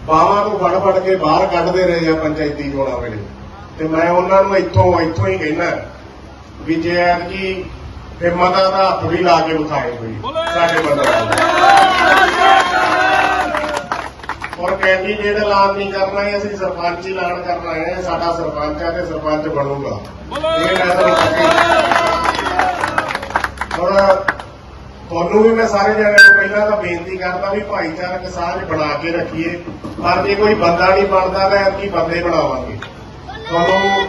ਬਾਹਾਂ ਨੂੰ ਫੜ ਕੇ ਬਾਹਰ ਕੱਢਦੇ ਰਹੇ ਆ ਪੰਚਾਇਤੀ ਚੋਣਾਂ ਵੇਲੇ। ਤੇ ਮੈਂ ਉਹਨਾਂ ਨੂੰ ਇੱਥੋਂ ਹੀ ਕਹਿਣਾ ਵੀ ਜੇ ਐਤਕੀ ਹਿੰਮਤਾਂ ਦਾ ਹੱਥ ਵੀ ਲਾ ਕੇ ਵਿਖਾਏ ਹੋਈ ਸਾਡੇ ਬੰਦੇ ਔਰ ਕੈਂਡੀਡੇਟ ਐਲਾਨ ਨਹੀਂ ਕਰਨਾ ਹੈ, ਅਸੀਂ ਸਰਪੰਚ ਹੀ ਐਲਾਨ ਕਰਨਾ ਹੈ। ਸਾਡਾ ਸਰਪੰਚ ਹੈ ਤੇ ਸਰਪੰਚ ਬਣੂਗਾ। ਇਹ ਮੈਂ ਔਰ ਤੁਹਾਨੂੰ ਵੀ ਮੈਂ ਸਾਰੇ ਜਣਿਆਂ ਨੂੰ ਪਹਿਲਾਂ ਤਾਂ ਬੇਨਤੀ ਕਰਦਾ ਵੀ ਭਾਈਚਾਰਕ ਸਾਂਝ ਬਣਾ ਕੇ ਰੱਖੀਏ, ਪਰ ਜੇ ਕੋਈ ਬੰਦਾ ਨਹੀਂ ਬਣਦਾ ਤਾਂ ਐਤਕੀ ਬੰਦੇ ਬਣਾਵਾਂਗੇ। ਤੁਹਾਨੂੰ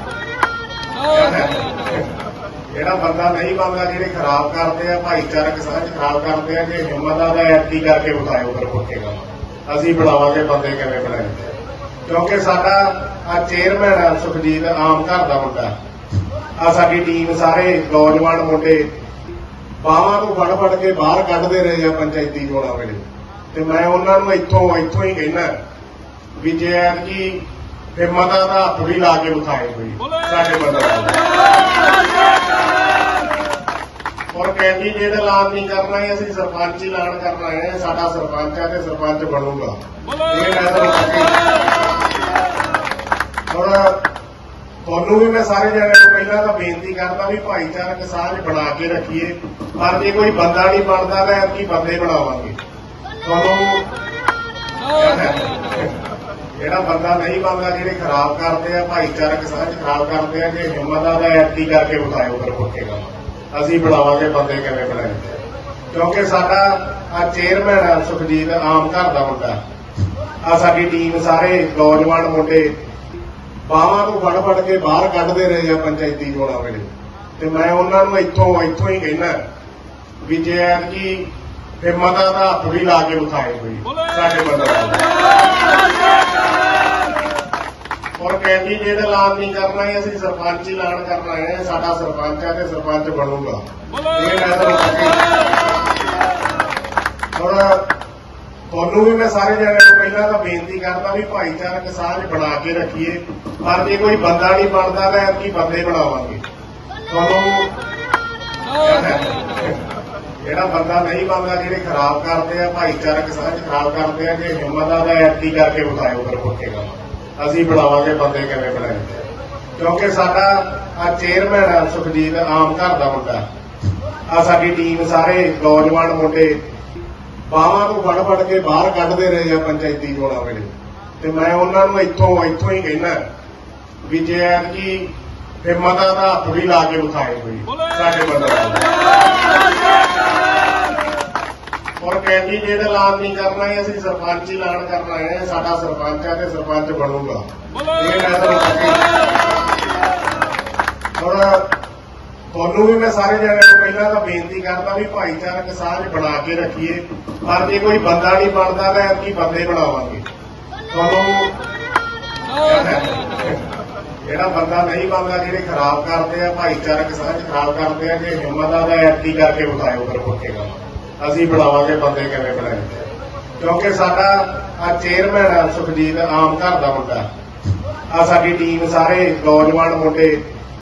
ਜਿਹੜਾ ਬੰਦਾ ਨਹੀਂ ਬਣਦਾ, ਜਿਹੜੇ ਖਰਾਬ ਕਰਦੇ ਆ ਭਾਈਚਾਰਕ ਸਾਂਝ ਖਰਾਬ ਕਰਦੇ ਆ, ਕਿ ਹਿੰਮਤਾਂ ਦਾ ਐਤਕੀ ਕਰਕੇ ਵਿਖਾਇਓ ਫਿਰ ਪੁੱਛੇਗਾ। ਅਸੀਂ ਬਣਾਵਾਂਗੇ ਬੰਦੇ ਕਿਵੇਂ ਬਣਾਏ, ਕਿਉਂਕਿ ਸਾਡਾ ਆ ਚੇਅਰਮੈਨ ਆ ਸੁਖਜੀਤ, ਆਮ ਘਰ ਦਾ ਮੁੰਡਾ। ਆ ਸਾਡੀ ਟੀਮ ਸਾਰੇ ਨੌਜਵਾਨ ਮੁੰਡੇ ਬਾਹਾਂ ਨੂੰ ਫੜ ਕੇ ਬਾਹਰ ਕੱਢਦੇ ਰਹੇ ਆ ਪੰਚਾਇਤੀ ਚੋਣਾਂ ਵੇਲੇ। ਤੇ ਮੈਂ ਉਹਨਾਂ ਨੂੰ ਇੱਥੋਂ ਹੀ ਕਹਿਣਾ ਵੀ ਜੇ ਐਤਕੀ ਹਿੰਮਤਾਂ ਦਾ ਹੱਥ ਵੀ ਲਾ ਕੇ ਵਿਖਾਏ ਹੋਈ ਸਾਡੇ ਬੰਦੇ ਔਰ ਕੈਂਡੀਡੇਟ ਐਲਾਨ ਨਹੀਂ ਕਰਨਾ ਹੈ, ਅਸੀਂ ਸਰਪੰਚ ਹੀ ਐਲਾਨ ਕਰਨਾ ਹੈ। ਸਾਡਾ ਸਰਪੰਚ ਹੈ ਤੇ ਸਰਪੰਚ ਬਣੂਗਾ। ਇਹ ਮੈਂ ਔਰ ਤੁਹਾਨੂੰ ਵੀ ਮੈਂ ਸਾਰੇ ਜਣਿਆਂ ਨੂੰ ਪਹਿਲਾਂ ਤਾਂ ਬੇਨਤੀ ਕਰਦਾ ਵੀ ਭਾਈਚਾਰਕ ਸਾਂਝ ਬਣਾ ਕੇ ਰੱਖੀਏ, ਪਰ ਜੇ ਕੋਈ ਬੰਦਾ ਨਹੀਂ ਬਣਦਾ ਤਾਂ ਐਤਕੀ ਬੰਦੇ ਬਣਾਵਾਂਗੇ। ਤੁਹਾਨੂੰ ਜਿਹੜਾ ਬੰਦਾ ਨਹੀਂ ਬਣਦਾ, ਜਿਹੜੇ ਖਰਾਬ ਕਰਦੇ ਆ ਭਾਈਚਾਰਕ ਸਾਂਝ ਖਰਾਬ ਕਰਦੇ ਆ, ਕਿ ਹਿੰਮਤਾਂ ਦਾ ਐਤਕੀ ਕਰਕੇ ਵਿਖਾਇਓ ਫਿਰ ਪੁੱਛੇਗਾ। ਅਸੀਂ ਬਣਾਵਾਂਗੇ ਬੰਦੇ ਕਿਵੇਂ ਬਣਾਏ, ਕਿਉਂਕਿ ਸਾਡਾ ਆ ਚੇਅਰਮੈਨ ਆ ਸੁਖਜੀਤ, ਆਮ ਘਰ ਦਾ ਮੁੰਡਾ। ਆ ਸਾਡੀ ਟੀਮ ਸਾਰੇ ਨੌਜਵਾਨ ਮੁੰਡੇ ਬਾਹਾਂ ਨੂੰ ਫੜ ਕੇ ਬਾਹਰ ਕੱਢਦੇ ਰਹੇ ਆ ਪੰਚਾਇਤੀ ਚੋਣਾਂ ਵੇਲੇ। ਤੇ ਮੈਂ ਉਹਨਾਂ ਨੂੰ ਇੱਥੋਂ ਹੀ ਕਹਿਣਾ ਵੀ ਜੇ ਐਤਕੀ ਹਿੰਮਤਾਂ ਦਾ ਹੱਥ ਵੀ ਲਾ ਕੇ ਵਿਖਾਏ ਹੋਈ ਸਾਡੇ ਬੰਦੇ ਔਰ ਕੈਂਡੀਡੇਟ ਐਲਾਨ ਨਹੀਂ ਕਰਨਾ ਹੈ, ਅਸੀਂ ਸਰਪੰਚ ਹੀ ਐਲਾਨ ਕਰਨਾ ਹੈ। ਸਾਡਾ ਸਰਪੰਚ ਹੈ ਤੇ ਸਰਪੰਚ ਬਣੂਗਾ। ਇਹ ਮੈਂ ਔਰ ਤੁਹਾਨੂੰ ਵੀ ਮੈਂ ਸਾਰੇ ਜਣਿਆਂ ਨੂੰ ਪਹਿਲਾਂ ਤਾਂ ਬੇਨਤੀ ਕਰਦਾ ਵੀ ਭਾਈਚਾਰਕ ਸਾਂਝ ਬਣਾ ਕੇ ਰੱਖੀਏ, ਪਰ ਜੇ ਕੋਈ ਬੰਦਾ ਨਹੀਂ ਬਣਦਾ ਤਾਂ ਐਤਕੀ ਬੰਦੇ ਬਣਾਵਾਂਗੇ। ਤੁਹਾਨੂੰ ਜਿਹੜਾ ਬੰਦਾ ਨਹੀਂ ਬਣਦਾ, ਜਿਹੜੇ ਖਰਾਬ ਕਰਦੇ ਆ ਭਾਈਚਾਰਕ ਸਾਂਝ ਖਰਾਬ ਕਰਦੇ ਆ, ਕਿ ਹਿੰਮਤਾਂ ਦਾ ਐਤਕੀ ਕਰਕੇ ਵਿਖਾਇਓ ਫਿਰ ਪੁੱਛੇਗਾ। ਅਸੀਂ ਬਣਾਵਾਂਗੇ ਬੰਦੇ ਕਿਵੇਂ ਬਣਾਏ, ਕਿਉਂਕਿ ਸਾਡਾ ਆ ਚੇਅਰਮੈਨ ਆ ਸੁਖਜੀਤ, ਆਮ ਘਰ ਦਾ ਮੁੰਡਾ। ਆ ਸਾਡੀ ਟੀਮ ਸਾਰੇ ਨੌਜਵਾਨ ਮੁੰਡੇ ਬਾਹਾਂ ਨੂੰ ਫੜ ਕੇ ਬਾਹਰ ਕੱਢਦੇ ਰਹੇ ਆ ਪੰਚਾਇਤੀ ਚੋਣਾਂ ਵੇਲੇ। ਤੇ ਮੈਂ ਉਹਨਾਂ ਨੂੰ ਇੱਥੋਂ ਹੀ ਕਹਿਣਾ ਵੀ ਜੇ ਐਤਕੀ ਹਿੰਮਤਾਂ ਦਾ ਹੱਥ ਵੀ ਲਾ ਕੇ ਵਿਖਾਏ ਹੋਈ ਸਾਡੇ ਬੰਦੇ ਔਰ ਕੈਂਡੀਡੇਟ ਐਲਾਨ ਨਹੀਂ ਕਰਨਾ ਹੈ, ਅਸੀਂ ਸਰਪੰਚ ਹੀ ਐਲਾਨ ਕਰਨਾ ਹੈ। ਸਾਡਾ ਸਰਪੰਚ ਹੈ ਤੇ ਸਰਪੰਚ ਬਣੂਗਾ। ਇਹ ਮੈਂ ਔਰ ਤੁਹਾਨੂੰ ਵੀ ਮੈਂ ਸਾਰੇ ਜਣਿਆਂ ਨੂੰ ਪਹਿਲਾਂ ਤਾਂ ਬੇਨਤੀ ਕਰਦਾ ਵੀ ਭਾਈਚਾਰਕ ਸਾਂਝ ਬਣਾ ਕੇ ਰੱਖੀਏ, ਪਰ ਜੇ ਕੋਈ ਬੰਦਾ ਨਹੀਂ ਬਣਦਾ ਤਾਂ ਐਤਕੀ ਬੰਦੇ ਬਣਾਵਾਂਗੇ। ਤੁਹਾਨੂੰ ਜਿਹੜਾ ਬੰਦਾ ਨਹੀਂ ਬਣਦਾ, ਜਿਹੜੇ ਖਰਾਬ ਕਰਦੇ ਆ ਭਾਈਚਾਰਕ ਸਾਂਝ ਖਰਾਬ ਕਰਦੇ ਆ, ਕਿ ਹਿੰਮਤਾਂ ਦਾ ਐਤਕੀ ਕਰਕੇ ਵਿਖਾਇਓ ਫਿਰ ਪੁੱਛੇਗਾ। ਅਸੀਂ ਬਣਾਵਾਂਗੇ ਬੰਦੇ ਕਿਵੇਂ ਬਣਾਏ, ਕਿਉਂਕਿ ਸਾਡਾ ਆ ਚੇਅਰਮੈਨ ਆ ਸੁਖਜੀਤ, ਆਮ ਘਰ ਦਾ ਮੁੰਡਾ। ਆ ਸਾਡੀ ਟੀਮ ਸਾਰੇ ਨੌਜਵਾਨ ਮੁੰਡੇ